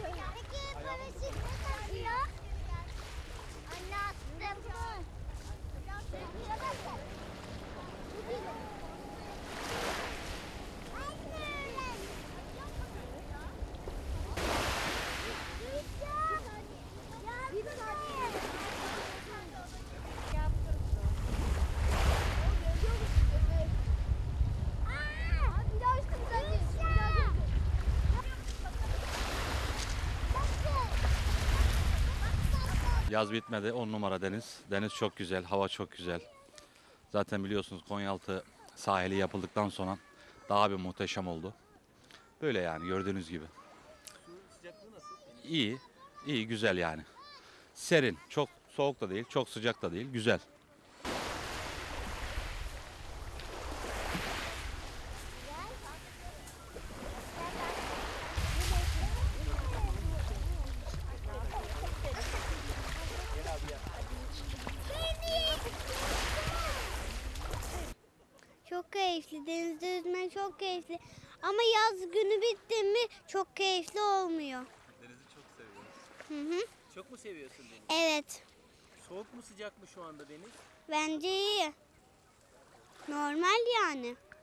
Peki paraşüt ne taşıyor? Anne attım. Suya bakın. Bu değil. Yaz bitmedi, 10 numara deniz. Deniz çok güzel, hava çok güzel. Zaten biliyorsunuz Konyaaltı sahili yapıldıktan sonra daha bir muhteşem oldu. Böyle yani gördüğünüz gibi. Suyun sıcaklığı nasıl? İyi, iyi güzel yani. Serin, çok soğuk da değil, çok sıcak da değil, güzel. Çok keyifli. Denizde yüzmek çok keyifli. Ama yaz günü bitti mi çok keyifli olmuyor. Denizi çok seviyorum. Hı hı. Çok mu seviyorsun denizi? Evet. Soğuk mu sıcak mı şu anda deniz? Bence iyi. Normal yani.